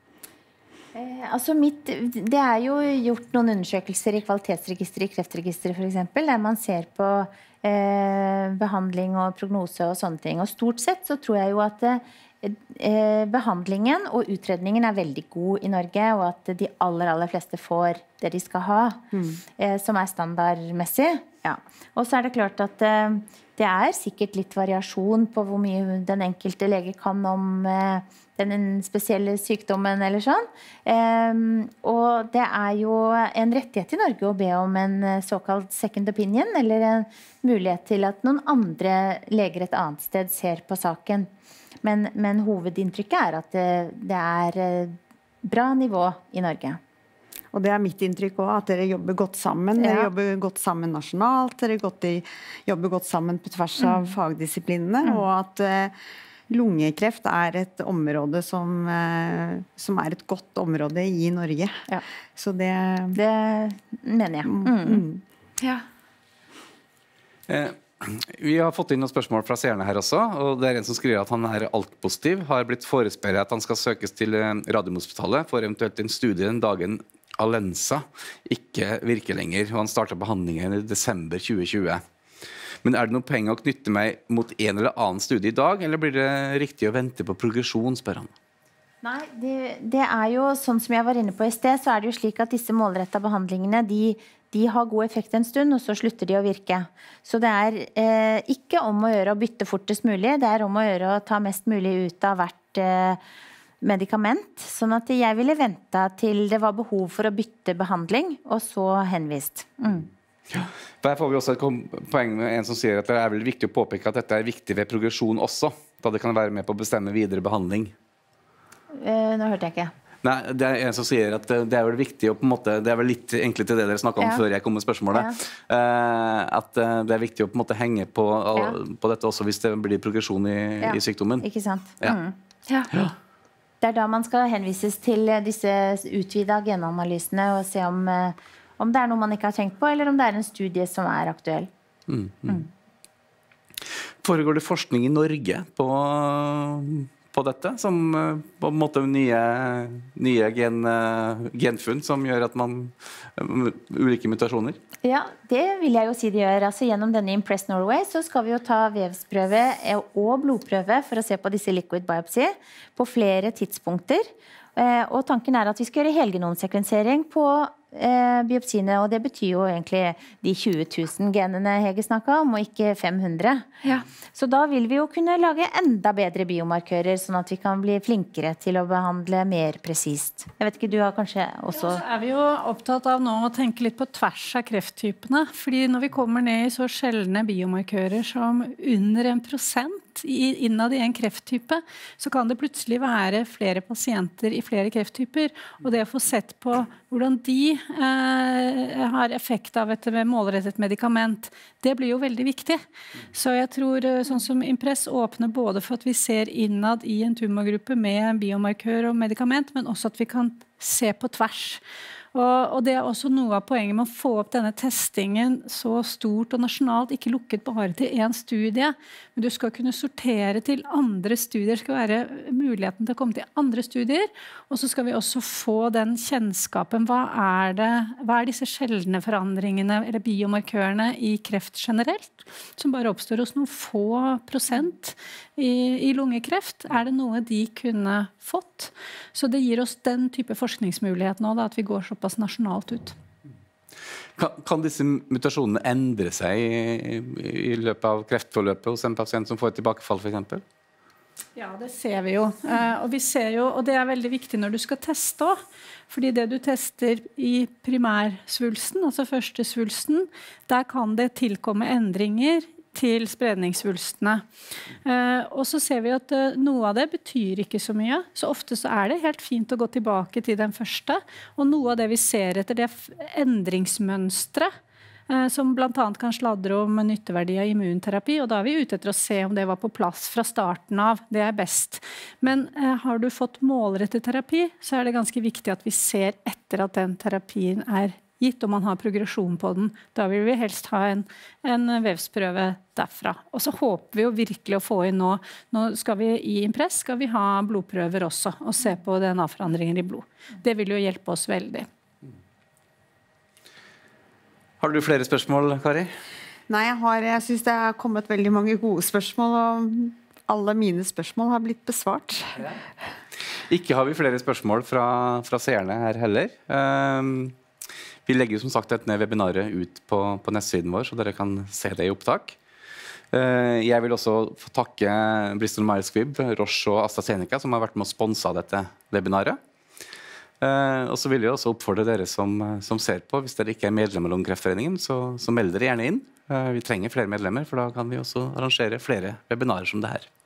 Eh, altså mitt, det er jo gjort noen undersøkelser i kvalitetsregisteret i kreftregisteret for eksempel, der man ser på eh, behandling og prognose og sånne ting. Og stort sett så tror jeg jo at eh, behandlingen og utredningen er veldig god i Norge, og at de aller, aller fleste får det de skal ha, mm. eh, som er standardmessig. Ja. Og så er det klart at eh, det er sikkert litt variasjon på hvor mye den enkelte lege kan om eh, den spesielle sykdommen eller sånn. Um, og det er jo en rettighet i Norge å be om en såkalt second opinion, eller en mulighet til at noen andre leger et annet sted ser på saken. Men, men hovedinntrykket er at det, det er bra nivå i Norge. Og det er mitt inntrykk også, at dere jobber godt sammen. Dere ja. jobber godt sammen nasjonalt, dere jobber godt sammen på tvers av mm. fagdisiplinene, mm. og at uh, lungekreft er et område som, uh, som er et godt område i Norge. Ja. Så det... Det mener jeg. Mm. Mm. Ja. Eh, vi har fått inn noen spørsmål fra seerne her også, og det er en som skriver at han er alt-positiv, har blitt forespeilet at han skal søkes til Radiumhospitalet for eventuelt en studie den dagen Alensa ikke virker lenger, og han startet behandlingen i desember tjue tjue. Men er det noe poeng å knytte meg mot en eller annen studie i dag, eller blir det riktig å vente på progresjon, spør han? Nei, det, det er jo sånn som jeg var inne på i sted, så er det jo slik at disse målrettede behandlingene, de, de har god effekt en stund, og så slutter de å virke. Så det er eh, ikke om å gjøre å bytte fortest mulig, det er om å gjøre å ta mest mulig ut av hvert eh, medikament, sånn at jeg ville vente til det var behov for å bytte behandling, og så henvist. Mm. Ja. Der får vi også et poeng med en som sier at det er vel viktig å påpeke at dette er viktig ved progresjon også, da det kan være med på å bestemme videre behandling. Uh, nå hørte jeg ikke. Nei, det er en som sier at det er vel viktig å på en måte, det er vel litt egentlig til det dere snakket om Ja. før jeg kom med spørsmålet, Ja. eh, at eh, det er viktig å på en måte henge på, Ja. på dette også hvis det blir progresjon i, Ja. i sykdommen. Ikke sant? Ja. Mm. Ja. Det er da man skal henvises til disse utvidede genanalysene og se om, eh, om det er noe man ikke har tenkt på, eller om det er en studie som er aktuell. Mm, mm. Foregår det forskning i Norge på, på dette, som eh, på en måte nye, nye gen, eh, genfunn som gjør at man ulike mutasjoner? Ja, det vil jeg jo si det gjør. Altså, gjennom denne Impress Norway så skal vi jo ta vevsprøve og blodprøve for å se på disse liquid biopsy på flere tidspunkter. Eh, og tanken er at vi skal gjøre helgenomsekvensering på eh, biopsiene, og det betyr jo egentlig de tjue tusen genene Hege snakket om, og ikke fem hundre. Ja. Så da vil vi jo kunne lage enda bedre biomarkører, sånn at vi kan bli flinkere til å behandle mer presist. Jeg vet ikke, du har kanskje også... Så er vi jo opptatt av nå å tenke litt på tvers av krefttypene. Fordi når vi kommer ned i så sjeldne biomarkører som under en prosent i- innad i en krefttype, så kan det plutselig være flere pasienter i flere krefttyper. Og det å få sett på hvordan de eh, har effekt av et målrettet medikament, det blir jo veldig viktig. Så jeg tror eh, sånn som Impress åpner både for at vi ser innad i en tumorgruppe med en biomarkør og medikament, men også at vi kan se på tvers. Og, og det er også noe av poenget med å få opp denne testingen så stort og nasjonalt, ikke lukket bare til én studie, men du skal kunne sortere til andre studier, det skal være muligheten til å komme til andre studier, og så skal vi også få den kjennskapen, hva er det, hva er disse sjeldne forandringene eller biomarkørene i kreft generelt, som bare oppstår hos noen få prosent i, i lungekreft, er det noe de kunne fått? Så det gir oss den type forskningsmulighet nå, da, at vi går såpass nasjonalt ut. Kan, kan disse mutasjonene endre seg i, i løpet av kreftforløpet hos en pasient som får et tilbakefall, for eksempel? Ja, det ser vi jo. Eh, og, vi ser jo, og det er veldig viktig når du skal teste også. Fordi det du tester i primærsvulsten, altså første svulsten, der kan det tilkomme endringer til spredningssvulstene. Eh, og så ser vi at eh, noe av det betyr ikke så mye. Så ofte så er det helt fint å gå tilbake til den første. Og noe av det vi ser etter det endringsmønstre, eh, som blant annet kan sladre om nytteverdi av immunterapi, og da er vi ute etter å se om det var på plass fra starten av. Det er best. Men eh, har du fått målrettet terapi, så er det ganske viktig at vi ser etter at den terapien er gitt, om man har progresjon på den. Da vil vi helst ha en, en vevsprøve derfra. Og så håper vi jo virkelig å få inn nå, nå skal vi i Impress skal vi ha blodprøver også, og se på D N A-forandringer i blod. Det vil jo hjelpe oss veldig. Har du flere spørsmål, Kari? Nei, jeg, har, jeg synes det har kommet veldig mange gode spørsmål, og alle mine spørsmål har blitt besvart. Ja. Ikke har vi flere spørsmål fra, fra seerne her heller. Um, Vi legger som sagt dette webinaret ut på, på nettsiden vår, så dere kan se det i opptak. Jeg vil også få takke Bristol Myers Squibb, Roche og AstraZeneca, som har vært med å sponse dette webinaret. Og så vil jeg også oppfordre dere som, som ser på, hvis dere ikke er medlem av Lungekreftforeningen, så, så meld dere gjerne inn. Vi trenger flere medlemmer, for da kan vi også arrangere flere webinarer som det her.